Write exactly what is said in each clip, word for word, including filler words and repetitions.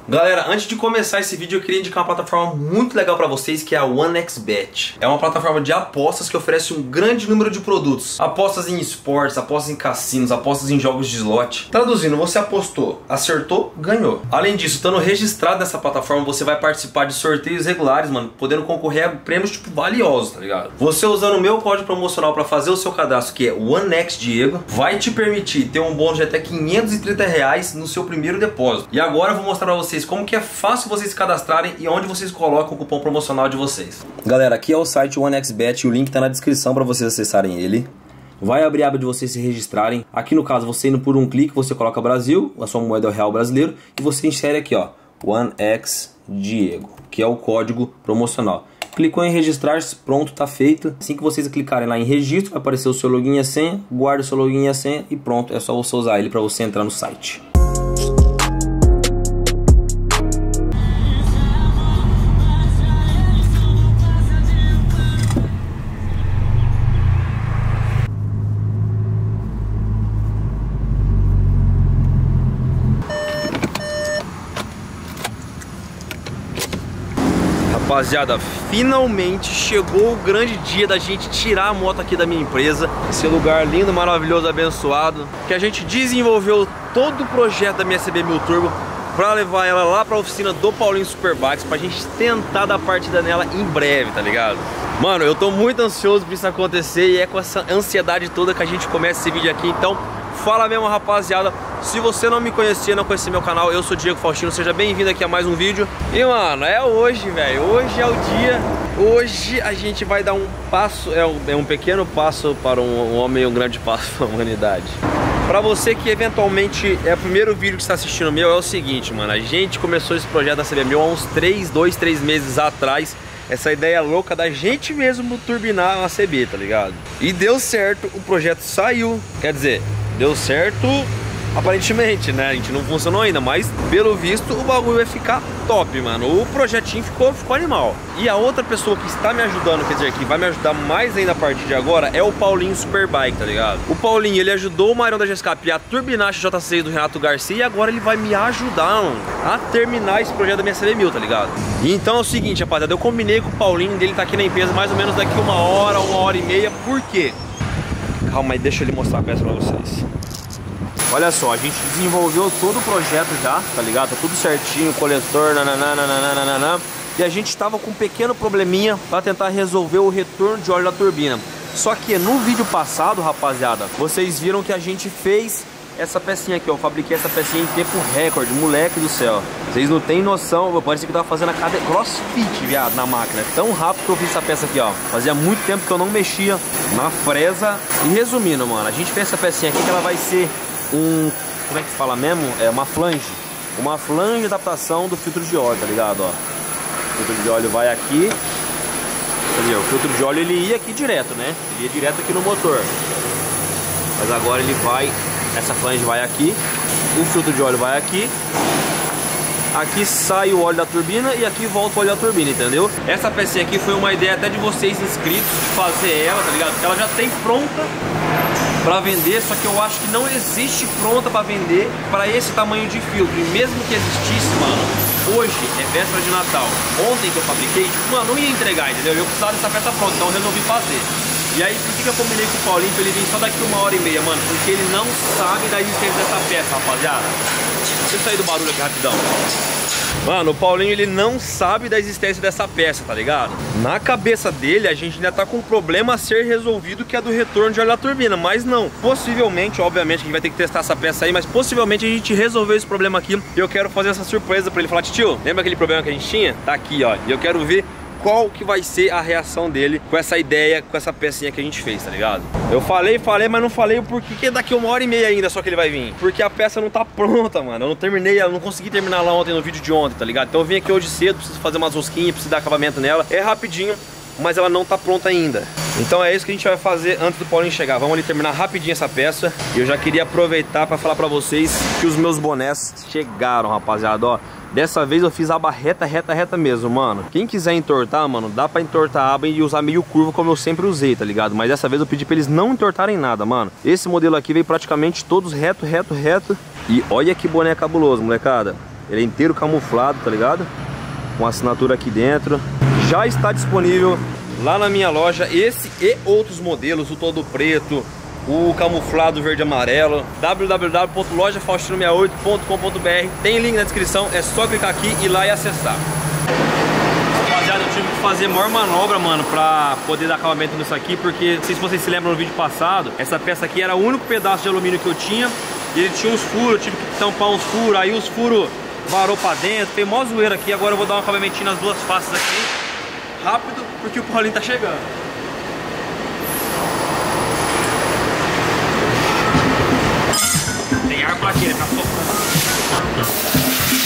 Galera, antes de começar esse vídeo eu queria indicar uma plataforma muito legal pra vocês, que é a OneXBet. É uma plataforma de apostas que oferece um grande número de produtos. Apostas em esportes, apostas em cassinos, apostas em jogos de slot. Traduzindo, você apostou, acertou, ganhou. Além disso, estando registrado nessa plataforma, você vai participar de sorteios regulares, mano, podendo concorrer a prêmios tipo valiosos, tá ligado? Você usando o meu código promocional pra fazer o seu cadastro, que é OneXDiego, vai te permitir ter um bônus de até quinhentos e trinta reais no seu primeiro depósito. E agora eu vou mostrar pra vocês como que é fácil vocês se cadastrarem e onde vocês colocam o cupom promocional de vocês. Galera, aqui é o site OneXBet, o link tá na descrição para vocês acessarem ele. Vai abrir a aba de vocês se registrarem. Aqui no caso, você indo por um clique, você coloca Brasil, a sua moeda é o real brasileiro, e você insere aqui, ó, OneXDiego, que é o código promocional. Clicou em registrar-se, pronto, tá feito. Assim que vocês clicarem lá em registro, vai aparecer o seu login e a senha, guarda o seu login e a senha e pronto, é só você usar ele para você entrar no site. Rapaziada, finalmente chegou o grande dia da gente tirar a moto aqui da minha empresa. Esse lugar lindo, maravilhoso, abençoado, que a gente desenvolveu todo o projeto da minha C B mil Turbo pra levar ela lá pra oficina do Paulinho Superbikes, pra gente tentar dar partida nela em breve, tá ligado? Mano, eu tô muito ansioso pra isso acontecer e é com essa ansiedade toda que a gente começa esse vídeo aqui. Então, fala mesmo, rapaziada. Se você não me conhecia, não conhecia meu canal, eu sou Diego Faustino, seja bem-vindo aqui a mais um vídeo. E mano, é hoje, velho, hoje é o dia. Hoje a gente vai dar um passo, é um, é um pequeno passo para um, um homem e um grande passo para a humanidade. Pra você que eventualmente é o primeiro vídeo que está assistindo meu, é o seguinte, mano, a gente começou esse projeto da C B mil há uns três, dois, três meses atrás. Essa ideia louca da gente mesmo turbinar uma C B, tá ligado? E deu certo, o projeto saiu, quer dizer, deu certo aparentemente, né? A gente não funcionou ainda, mas pelo visto o bagulho vai ficar top, mano. O projetinho ficou, ficou animal. E a outra pessoa que está me ajudando, quer dizer, que vai me ajudar mais ainda a partir de agora, é o Paulinho Superbike, tá ligado? O Paulinho, ele ajudou o Mairão da G S C A P a turbinar a X J seis do Renato Garcia e agora ele vai me ajudar, mano, a terminar esse projeto da minha C B mil, tá ligado? Então é o seguinte, rapaziada, eu combinei com o Paulinho dele tá aqui na empresa mais ou menos daqui uma hora, uma hora e meia. Por quê? Calma aí, deixa ele mostrar a peça pra vocês. Olha só, a gente desenvolveu todo o projeto já, tá ligado? Tá tudo certinho, coletor, nananana. E a gente tava com um pequeno probleminha pra tentar resolver o retorno de óleo da turbina. Só que no vídeo passado, rapaziada, vocês viram que a gente fez essa pecinha aqui, ó. Eu fabriquei essa pecinha em tempo recorde, moleque do céu. Vocês não tem noção, parece que eu tava fazendo a cada crossfit, viado, na máquina. Tão rápido que eu fiz essa peça aqui, ó. Fazia muito tempo que eu não mexia na fresa. E resumindo, mano, a gente fez essa pecinha aqui que ela vai ser um, como é que fala mesmo? É uma flange. Uma flange de adaptação do filtro de óleo, tá ligado, ó. O filtro de óleo vai aqui. Entendeu? O filtro de óleo ele ia aqui direto, né? Ele ia direto aqui no motor. Mas agora ele vai, essa flange vai aqui. O filtro de óleo vai aqui. Aqui sai o óleo da turbina e aqui volta o óleo da turbina, entendeu? Essa pecinha aqui foi uma ideia até de vocês inscritos de fazer ela, tá ligado? Porque ela já tem pronta pra vender, só que eu acho que não existe pronta pra vender pra esse tamanho de filtro. E mesmo que existisse, mano, hoje é véspera de Natal. Ontem que eu fabriquei, tipo, mano, não ia entregar, entendeu? Eu precisava dessa peça pronta, então eu resolvi fazer. E aí, por que que eu combinei com o Paulinho pra ele vir só daqui uma hora e meia, mano? Porque ele não sabe da existência dessa peça, rapaziada. Deixa eu sair do barulho aqui rapidão. Mano, o Paulinho, ele não sabe da existência dessa peça, tá ligado? Na cabeça dele, a gente ainda tá com um problema a ser resolvido, que é do retorno de óleo da turbina. Mas não, possivelmente, obviamente, a gente vai ter que testar essa peça aí, mas possivelmente a gente resolveu esse problema aqui. E eu quero fazer essa surpresa pra ele falar: tio, lembra aquele problema que a gente tinha? Tá aqui, ó. E eu quero ver qual que vai ser a reação dele com essa ideia, com essa pecinha que a gente fez, tá ligado? Eu falei, falei, mas não falei o porquê que daqui uma hora e meia ainda só que ele vai vir. Porque a peça não tá pronta, mano. Eu não terminei, eu não consegui terminar lá ontem no vídeo de ontem, tá ligado? Então eu vim aqui hoje cedo, preciso fazer umas rosquinhas, preciso dar acabamento nela. É rapidinho, mas ela não tá pronta ainda. Então é isso que a gente vai fazer antes do Paulinho chegar. Vamos ali terminar rapidinho essa peça. E eu já queria aproveitar pra falar pra vocês que os meus bonés chegaram, rapaziada, ó. Dessa vez eu fiz a aba reta, reta, reta mesmo, mano. Quem quiser entortar, mano, dá pra entortar a aba e usar meio curva como eu sempre usei, tá ligado? Mas dessa vez eu pedi pra eles não entortarem nada, mano. Esse modelo aqui veio praticamente todos reto, reto, reto. E olha que boné cabuloso, molecada. Ele é inteiro camuflado, tá ligado? Com assinatura aqui dentro. Já está disponível lá na minha loja esse e outros modelos, o todo preto, o camuflado verde e amarelo. w w w ponto loja faustino sessenta e oito ponto com ponto b r. Tem link na descrição, é só clicar aqui e ir lá e acessar. Rapaziada, eu tive que fazer a maior manobra, mano, pra poder dar acabamento nisso aqui, porque não sei se vocês se lembram no vídeo passado, essa peça aqui era o único pedaço de alumínio que eu tinha e ele tinha uns furos, eu tive que tampar uns furos, aí os furos varou pra dentro, tem mó zoeira aqui. Agora eu vou dar um acabamentinho nas duas faces aqui, rápido, porque o Paulinho tá chegando. Tem ar pra quê? Pra soprar.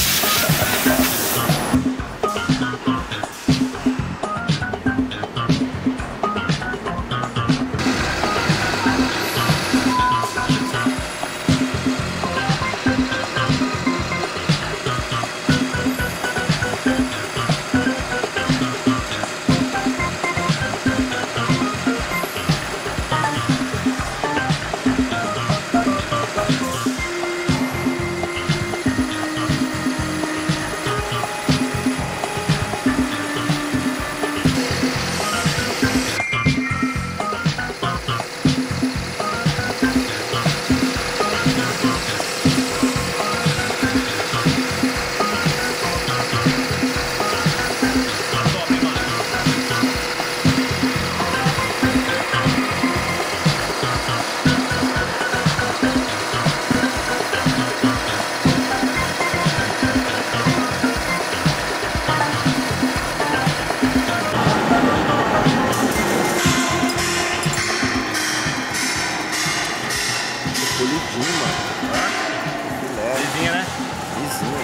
Polidinho, mano. Filé. Vizinha, né? Vizinha.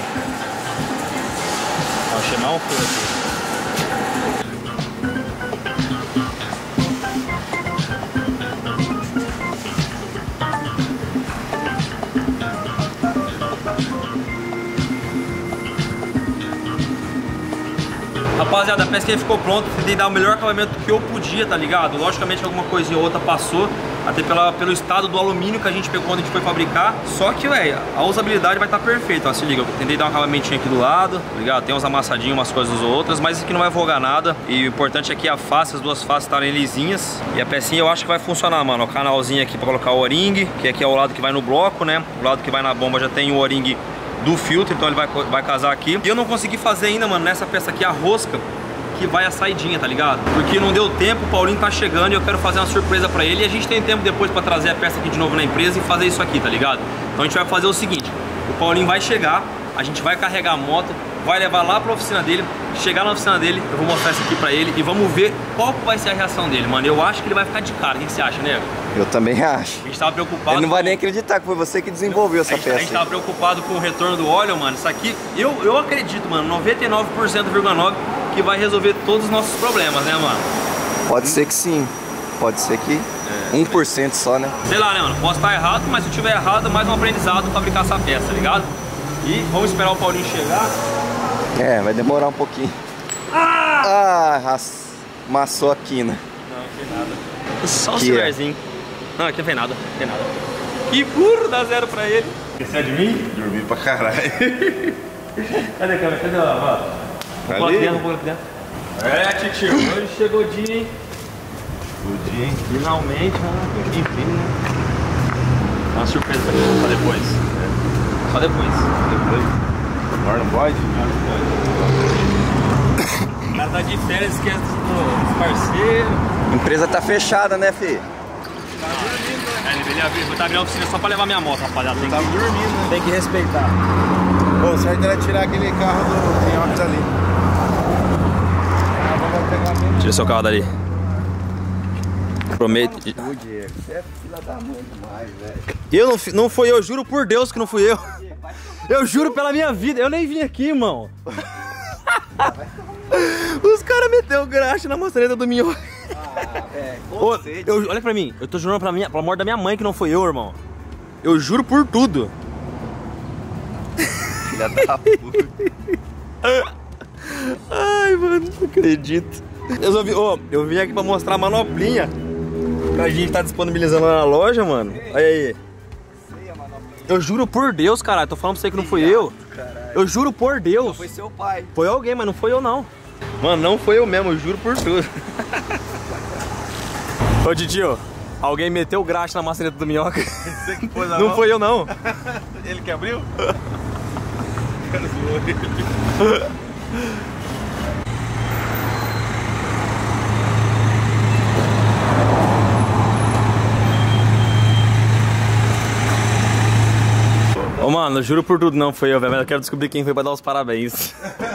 Ó, o chamar um furo aqui. Rapaziada, a peça ficou pronta, tentei dar o melhor acabamento que eu podia, tá ligado? Logicamente alguma coisinha ou outra passou, até pela, pelo estado do alumínio que a gente pegou quando a gente foi fabricar. Só que, velho, a usabilidade vai estar tá perfeita, ó, se liga. Eu tentei dar um acabamentinho aqui do lado, tá ligado? Tem uns amassadinhos, umas coisas ou outras, mas isso aqui não vai vogar nada. E o importante é que a face, as duas faces estarem lisinhas. E a pecinha eu acho que vai funcionar, mano. O canalzinho aqui pra colocar o O-ring, que aqui é o lado que vai no bloco, né? O lado que vai na bomba já tem o O-ring do filtro, então ele vai, vai casar aqui. E eu não consegui fazer ainda, mano, nessa peça aqui a rosca que vai a saidinha, tá ligado? Porque não deu tempo, o Paulinho tá chegando e eu quero fazer uma surpresa pra ele. E a gente tem tempo depois pra trazer a peça aqui de novo na empresa e fazer isso aqui, tá ligado? Então a gente vai fazer o seguinte: o Paulinho vai chegar, a gente vai carregar a moto, vai levar lá pra oficina dele. Chegar na oficina dele, eu vou mostrar isso aqui pra ele e vamos ver qual vai ser a reação dele, mano. Eu acho que ele vai ficar de cara. O que você acha, nego? Eu também acho. A gente tava preocupado. Ele não vai com... nem acreditar que foi você que desenvolveu essa a gente, peça. A gente tava preocupado com o retorno do óleo, mano. Isso aqui, eu, eu acredito, mano, noventa e nove por cento, que vai resolver todos os nossos problemas, né, mano? Pode ser que sim. Pode ser que é, um por cento só, né? Sei lá, né, mano? Posso estar errado, mas se eu tiver errado, mais um aprendizado fabricar essa peça, tá ligado? E vamos esperar o Paulinho chegar. É, vai demorar um pouquinho. Ah! Ah, amassou a quina. Não, não tem nada. Só o Que celularzinho. Não, aqui não tem nada, não tem nada. Que burro, dá zero pra ele. Esqueceu de mim? Dormi pra caralho. Cadê a câmera? Cadê a lava? Vou pôr aqui dentro, vou pôr aqui dentro. É, titio, hoje chegou o dia, hein? O dia, hein? Finalmente, mano. Enfim, né? Uma surpresa pra mim, só depois. É. Só depois. Depois. Agora não pode? O cara tá de férias, esquece dos parceiros. A empresa tá fechada, né, filho? Tá dormindo, né? É, ele abriu, vou abrir a oficina só pra levar minha moto, rapaziada. Tem Tava que, dormindo, né? tem que respeitar. Pô, o certo era tirar aquele carro do Minhocas ali. Tira seu carro dali. Prometo. Você é filha da mãe demais, velho. Eu não, não fui eu, juro por Deus que não fui eu. Eu juro pela minha vida, eu nem vim aqui, irmão. Os caras meteram graxa na maçaneta do Minhoca. Ah, velho. Ô, eu, olha pra mim, eu tô jurando pra minha, pelo amor da minha mãe que não foi eu, irmão. Eu juro por tudo. Filha da puta. Ai, mano, não acredito. Eu, só vi, oh, eu vim aqui pra mostrar a manoplinha que a gente tá disponibilizando na loja, mano. Olha aí. Eu juro por Deus, caralho, tô falando pra você que não fui eu. Eu juro por Deus. Então foi seu pai. Foi alguém, mas não foi eu não. Mano, não foi eu mesmo, eu juro por tudo. Ô Didinho, alguém meteu graxa na maçaneta do Minhoca. Você que pôs a Não mão? foi eu não. Ele que abriu? Ô mano, eu juro por tudo, não foi eu, velho. Mas eu quero descobrir quem foi pra dar os parabéns.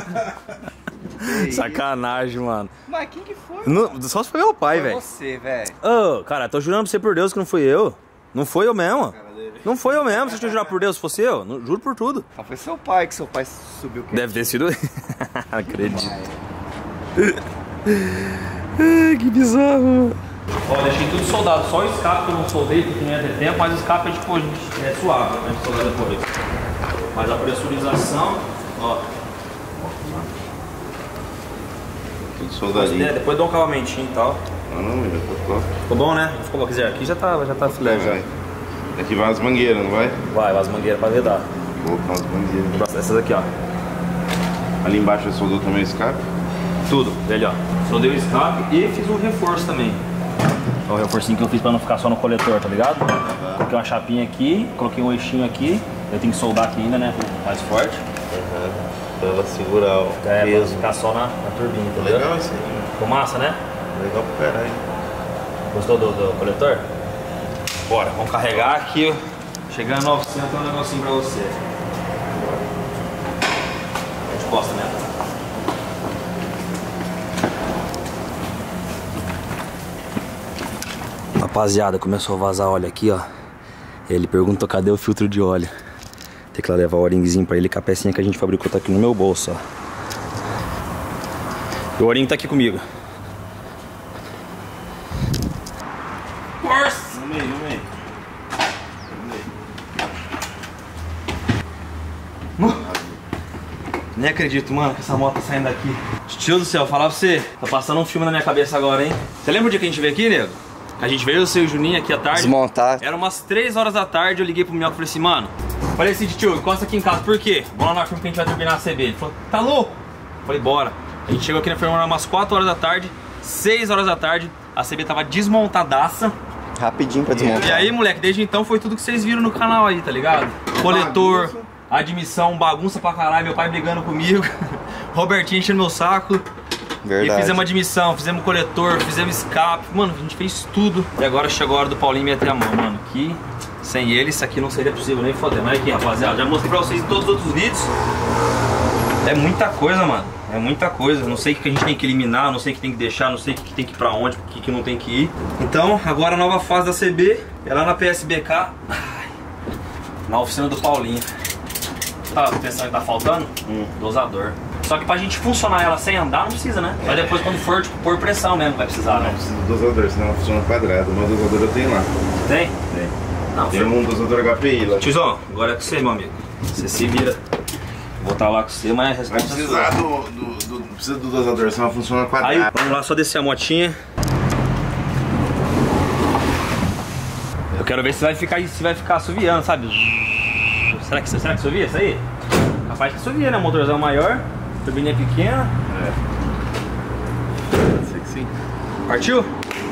Sacanagem, mano. Mas quem que foi? Não, só se foi meu pai, Foi velho. você, velho. Ô, cara, tô jurando pra você por Deus que não fui eu. Não foi eu mesmo. Não foi eu mesmo. Você jurar por Deus se fosse eu? Não, juro por tudo. Só foi seu pai que seu pai subiu. Deve ter sido. Acredito. Ai, que bizarro. Ó, deixei tudo soldado. Só o escape que eu não soldei, porque não ia ter tempo. Mas o escape é, tipo, é suave, né? Soldar depois. Mas a pressurização, ó. Tudo soldadinho. É, depois dá um acabamentinho e tal. Ah, não, já tá top. Ficou bom, né? Ficou bom. Quer dizer, aqui já tá, já tá filé. já. Vai. Aqui vai as mangueiras, não vai? Vai, as mangueiras pra vedar. Vou colocar as mangueiras. Essas aqui, ó. Ali embaixo você soldou também o escape? Tudo, velho, ó. Soldei o escape e fiz um reforço também. Ó, o reforcinho que eu fiz pra não ficar só no coletor, tá ligado? Uhum. Coloquei uma chapinha aqui, coloquei um eixinho aqui. Eu tenho que soldar aqui ainda, né? Mais forte. Uhum. Pra ela segurar o É, peso. pra ficar só na, na turbina, entendeu? Legal isso aí. Ficou massa, né? Legal pra caralho. Gostou do, do coletor? Bora, vamos carregar aqui. Chegando a novecentos, tem um negocinho pra você. A gente gosta, né? Rapaziada, começou a vazar óleo aqui, ó. Ele perguntou cadê o filtro de óleo. Tem que lá levar o O-ringzinho pra ele com a pecinha que a gente fabricou, tá aqui no meu bolso, ó. E o O-ring tá aqui comigo. Força! Vamos aí, vamos aí. Nem acredito, mano, que essa moto tá saindo daqui. Tio do céu, falar pra você, tá passando um filme na minha cabeça agora, hein? Você lembra o dia que a gente veio aqui, nego? A gente veio, eu sei o Juninho aqui à tarde. Desmontar. Era umas três horas da tarde, eu liguei pro Minhoca e falei assim, mano, falei assim, tio, encosta aqui em casa, por quê? Vamos lá na firma que a gente vai turbinar a C B. Ele falou, tá louco? Eu falei, bora. A gente chegou aqui na firma umas quatro horas da tarde, seis horas da tarde, a C B tava desmontadaça. Rapidinho pra desmontar. E aí, moleque, desde então foi tudo que vocês viram no canal aí, tá ligado? Coletor, admissão, bagunça pra caralho, meu pai brigando comigo, Robertinho enchendo meu saco. Verdade. E fizemos admissão, fizemos coletor, fizemos escape, mano, a gente fez tudo. E agora chegou a hora do Paulinho meter a mão, mano, que sem ele isso aqui não seria possível nem foder. Mas aqui, rapaziada, já mostrei pra vocês em todos os outros vídeos. É muita coisa, mano, é muita coisa. Não sei o que a gente tem que eliminar, não sei o que tem que deixar, não sei o que tem que ir pra onde, o que não tem que ir. Então, agora a nova fase da C B é lá na P S B K, na oficina do Paulinho. Tá pensando que tá faltando? Hum. Dosador. Só que pra gente funcionar ela sem andar não precisa, né? Mas depois quando for, tipo, por pressão mesmo vai precisar, Não né? precisa do dosador, senão ela funciona quadrado. O meu dosador eu tenho lá. Tem? Tem. Não, Tem um dosador H P I lá. Tiozão, agora é com você, meu amigo. Você se vira. Vou estar lá com você, mas a Vai resposta é precisar sua. do, do, do, não precisa do dosador, senão ela funciona Aí, quadrado. vamos lá, só descer a motinha. Eu quero ver se vai ficar, se vai ficar assoviando, sabe? Será que, será que assovia isso aí? Capaz que assovia, né? O motorzão maior, turbina é pequena. É. Sei que sim. Partiu?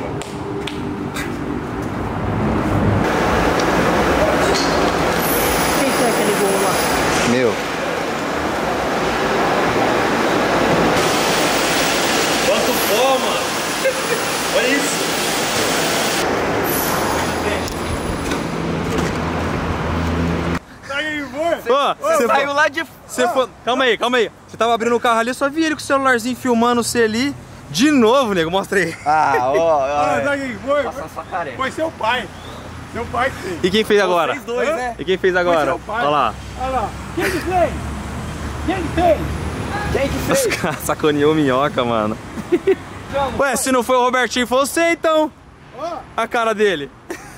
Quem foi aquele gol lá? Meu. Quanto pó, mano! Olha isso! Ô, você Saiu lá de... Você foi... Calma aí, calma aí. Você tava abrindo o carro ali, só vi ele com o celularzinho filmando você ali. De novo, nego, mostra aí. Ah, ó, ó. Ah, ó. quem foi? Passa essa careca. Foi seu pai. Seu pai que fez. E quem fez agora? Vocês dois, né? E quem fez agora? seu pai. Olha lá. Olha lá. Quem que fez? Quem que fez? Quem que Os fez? caras sacaneou o Minhoca, mano. Ué, se não foi o Robertinho, foi você então. Ó, A cara dele.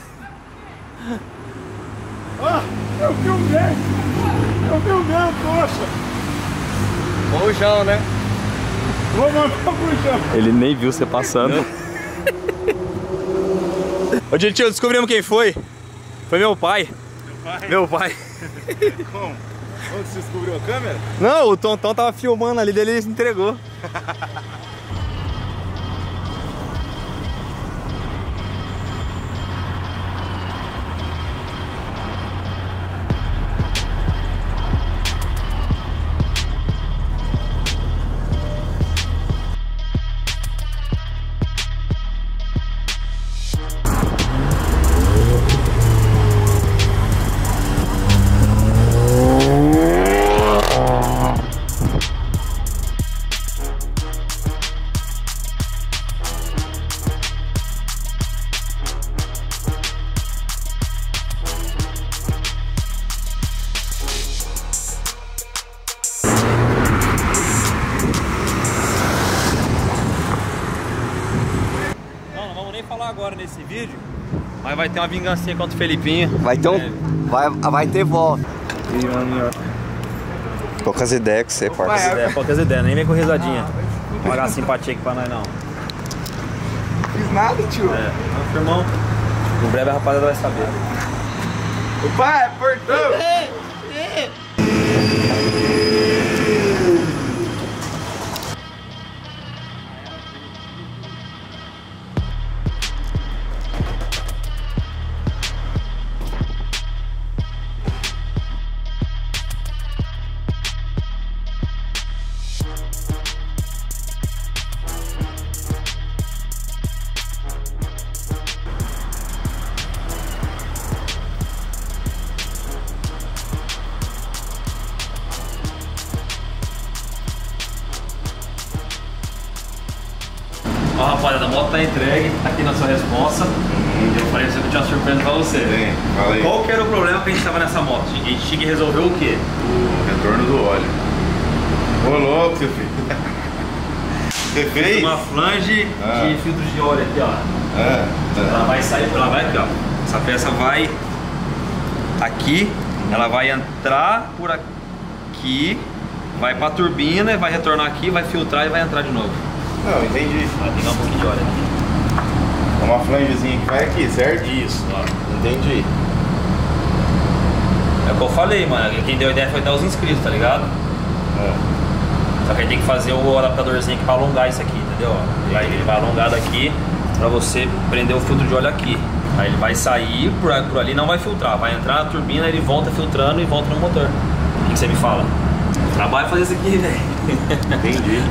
ó, eu filmei. Eu filmei, poxa. Rojão, né? Vou mandar pro chão. Ele nem viu você passando. Ô, Tio, descobrimos quem foi. Foi meu pai. Pai, Meu pai. como? Onde você descobriu a câmera? Não, o Tontão tava filmando ali, dele ele entregou. Agora nesse vídeo, mas vai ter uma vingancinha contra o Felipinho. Vai ter um. É. Vai, vai ter volta. E, mano, Poucas ideias que você, parça. É, poucas ideias, nem vem com risadinha. Vou pagar simpatia aqui pra nós não. fiz nada, tio. É, nosso irmão, em breve a rapaziada vai saber. O pai, portão. Ó, rapaziada, a moto tá entregue, tá aqui na sua responsa. Hum. Eu falei que eu tinha uma surpresa pra você. Sim, fala aí. Qual que era o problema que a gente tava nessa moto? A gente tinha que resolver o quê? O retorno do óleo. Ô louco, seu filho. Você fez? Uma flange Ah. de filtros de óleo aqui, ó. É, Ela vai sair, ela vai aqui, ó. Essa peça vai aqui, ela vai entrar por aqui, vai pra turbina, vai retornar aqui, vai filtrar e vai entrar de novo. Não, entendi. Vai pegar um pouquinho de óleo aqui. Uma flangezinha que vai aqui, certo? Isso, ó. Entendi. É o que eu falei, mano. Quem deu a ideia foi dar os inscritos, tá ligado? É. Só que aí tem que fazer o adaptadorzinho aqui pra alongar isso aqui, entendeu? Aí ele vai alongar daqui pra você prender o filtro de óleo aqui. Aí ele vai sair por, por ali, não vai filtrar. Vai entrar na turbina, ele volta filtrando e volta no motor. O que, que você me fala? Trabalho fazer isso aqui, velho. Entendi.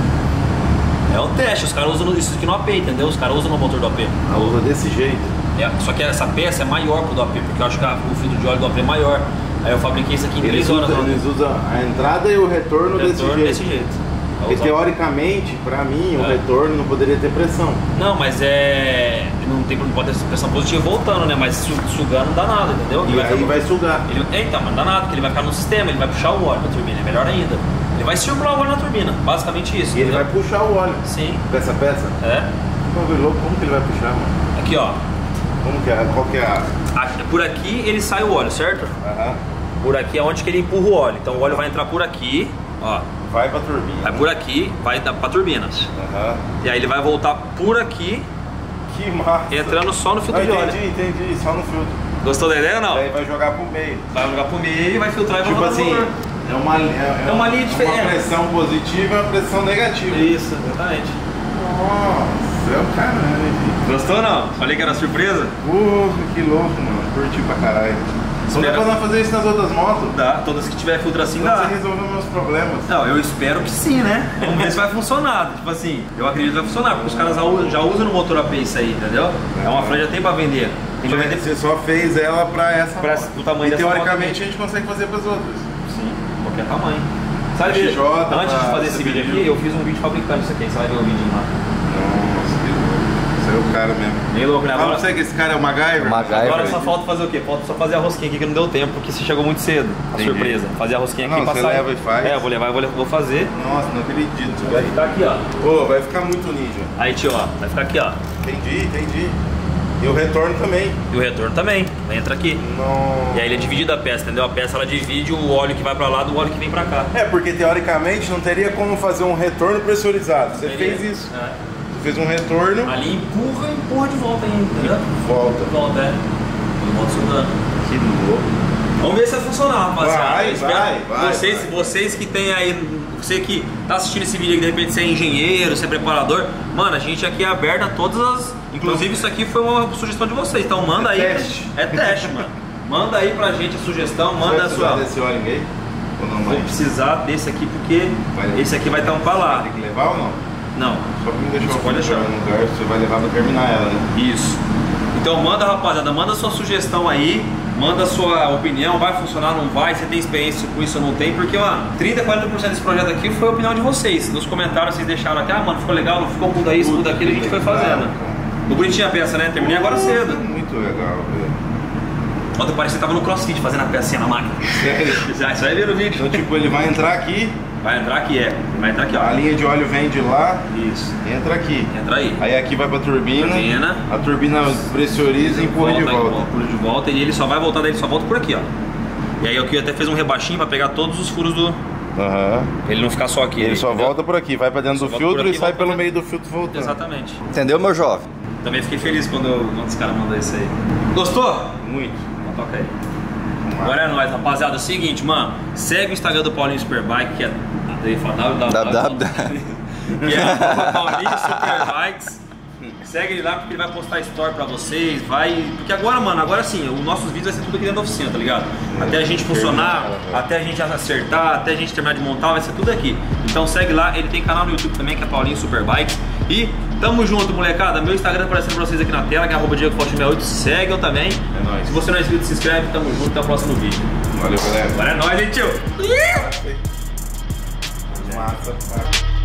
É um teste, os caras usam isso aqui no A P, entendeu? Os caras usam no motor do A P. Ela usa desse jeito. É, só que essa peça é maior pro do A P, porque eu acho que a- o filtro de óleo do A P é maior. Aí eu fabriquei isso aqui em Eles três horas. usam, né? eles usam a entrada e o retorno, desse Retorno jeito. desse jeito. Vai Porque usar- teoricamente, pra mim, o É. retorno não poderia ter pressão. Não, mas é. Não, tem, não pode ter pressão positiva voltando, né? Mas su- sugando não dá nada, entendeu? E Ele aí ficar- vai sugar. Ele, é, então, mas não dá nada, porque ele vai ficar no sistema, ele vai puxar o óleo na turbina, é melhor ainda. Ele vai circular o óleo na turbina, basicamente isso. E ele entendeu? vai puxar o óleo. Sim, Dessa peça? é. Como, louco, como que ele vai puxar, mano? Aqui, ó. Como que é? Qual que é a... Aqui- Por aqui ele sai o óleo, certo? Aham. Por aqui é onde que ele empurra o óleo. Então o óleo vai entrar por aqui, ó. Vai pra turbina. Vai por aqui, vai dar pra turbinas. Aham. E aí ele vai voltar por aqui, Que massa. entrando só no filtro Ah, de óleo. entendi, entendi. Só no filtro. Gostou da ideia ou não? Daí vai jogar pro meio. Vai jogar pro meio e vai filtrar e vai Tipo voltar assim, no motor. é uma, é, É uma linha diferente. Uma pressão positiva e uma pressão negativa. Isso, exatamente. Nossa, é o caralho, gente. Gostou ou não? Falei que era surpresa? Porra, que louco, mano. Curti pra caralho. Não dá Espera- pra nós fazer isso nas outras motos? Dá, todas que tiver filtro assim Pra dá. você resolver meus problemas. Não, eu espero que sim, né? Vamos ver se vai funcionar. Tipo assim, eu acredito que vai funcionar, porque os caras já usam, já usam no motor A P isso aí, entendeu? É uma franja tem pra vender. Tem pra vender Você só fez ela pra essa Pra- moto. pro tamanho E dessa moto teoricamente a gente consegue fazer pras outras. sim, qualquer tamanho. Sabe, X J, antes de pra fazer esse vídeo aqui, eu fiz um vídeo fabricando isso aqui, aí você vai ver o vídeo lá. Nossa, que louco. Você é o cara mesmo. Bem louco, né? Fala pra Agora, você que esse cara é o MacGyver? MacGyver. agora só falta fazer o quê? Falta só fazer a rosquinha aqui que não deu tempo, porque você chegou muito cedo. A Entendi. surpresa. Fazer a rosquinha aqui Não, pra você sair. leva e faz. É, eu vou levar e vou, vou fazer. Nossa, não acredito, Vai velho. ficar aqui, ó. Pô, vai ficar muito ninja. Aí, tio, ó, vai ficar aqui, ó. Entendi, entendi. E o retorno também. E o retorno também, entra aqui. Não. E aí ele é dividido a peça, entendeu? A peça ela divide o óleo que vai pra lá do óleo que vem pra cá. É, porque teoricamente não teria como fazer um retorno pressurizado. Você fez isso. É. Você fez um retorno, Ali empurra e empurra de volta ainda, entendeu? volta. De volta, é. E volta sugando. Que louco. Vamos ver se vai funcionar, rapaziada. Vai, vai, vai, vocês, vai, vocês que tem aí, você que tá assistindo esse vídeo aqui, de repente você é engenheiro, você é preparador, mano, a gente aqui é aberto a todas as... Inclusive isso aqui foi uma sugestão de vocês, então manda aí. É teste. É teste, mano. Manda aí pra gente a sugestão, manda a sua... desse óleo aí? Ou não, Vou precisar desse aqui porque vai, esse aqui vai tampar lá. Tem que levar ou não? Não. Só pra me deixar Você pode deixar no lugar, você vai levar pra terminar ela, né? Isso. Então manda, rapaziada, manda sua sugestão aí, manda sua opinião, vai funcionar, não vai, você tem experiência com isso ou não tem, porque, mano, trinta, quarenta por cento desse projeto aqui foi a opinião de vocês. Nos comentários vocês deixaram aqui, ah, mano, ficou legal, não ficou, muda isso, muda aquilo, a gente foi fazendo. No bonitinha a peça, né? Terminei agora cedo. Muito legal, velho. Ontem parecia que tava no CrossFit fazendo a pecinha na máquina. Sério? Já, isso aí vira o vídeo. Então, tipo, ele vai entrar aqui. Vai entrar aqui, é. Vai entrar aqui, ó. A linha de óleo vem de lá. Isso. Entra aqui. Entra aí. Aí aqui vai pra turbina. Turbina. A turbina pressuriza e empurra de volta. Empurra de volta e ele só vai voltar daí, ele só volta por aqui, ó. E aí aqui até fez um rebaixinho pra pegar todos os furos do... Aham. Ele não ficar só aqui. Ele só entendeu? volta por aqui, vai pra dentro Só do volta por filtro aqui, e sai volta pelo pra- meio do filtro voltando. Exatamente. Entendeu, meu jovem? Também fiquei feliz quando, eu, quando os caras mandam isso aí. Gostou? Muito. Então toca aí. Agora é nóis, rapaziada. É o seguinte, mano. Segue o Instagram do Paulinho Superbike, que é... Eu ia falar W W W. que é arroba Paulinho Superbikes. Segue ele lá porque ele vai postar story pra vocês, vai... Porque agora, mano, agora sim, os nossos vídeos vai ser tudo aqui dentro da oficina, tá ligado? Até a gente funcionar, até a gente acertar, até a gente terminar de montar, vai ser tudo aqui. Então segue lá, ele tem canal no YouTube também, que é Paulinho Superbikes. E tamo junto, molecada. Meu Instagram tá aparecendo pra vocês aqui na tela, que é arroba Diego Forte sessenta e oito. Segue eu também. É nóis. Se você não é inscrito, se inscreve, tamo junto, até o próximo vídeo. Valeu, galera. Agora é nóis, hein, tio? Massa.